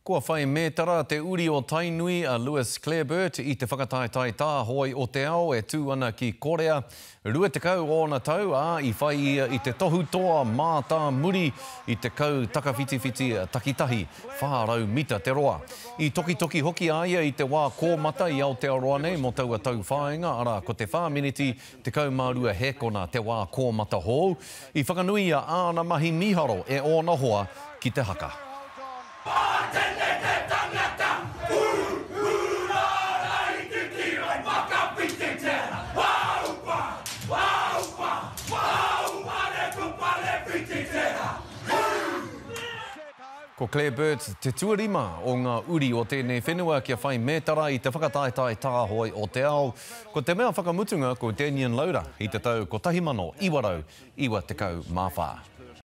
Kua whai mētara te uri o Tainui a Lewis Clareburt I te whakataetai tā hoi o te ao e tū ana ki Korea. Rua te kau o na tau I whai ia I te tohu toa mātā muri I te kau takawhitiwhiti takitahi whārau mita te roa. I toki hoki aia I te wā kōmata I Aotearoa nei mo taua tau whāinga ara ko te whāminiti te kau mārua hekona te wā kōmata hou. I whakanui a āna mahi miharo e o nohoa ki te haka. Ko Clareburt te tuarima o ngā uri o tēnei whenua kia whai mētara I te whakataetai tāhoi o te ao. Ko te mea whakamutunga ko Daniel Laura I te tau ko 1990 te kau mawhā.